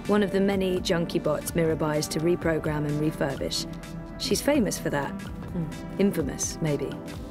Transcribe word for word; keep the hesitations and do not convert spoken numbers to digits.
one of the many junkie bots Mira buys to reprogram and refurbish. She's famous for that. Hmm. Infamous, maybe.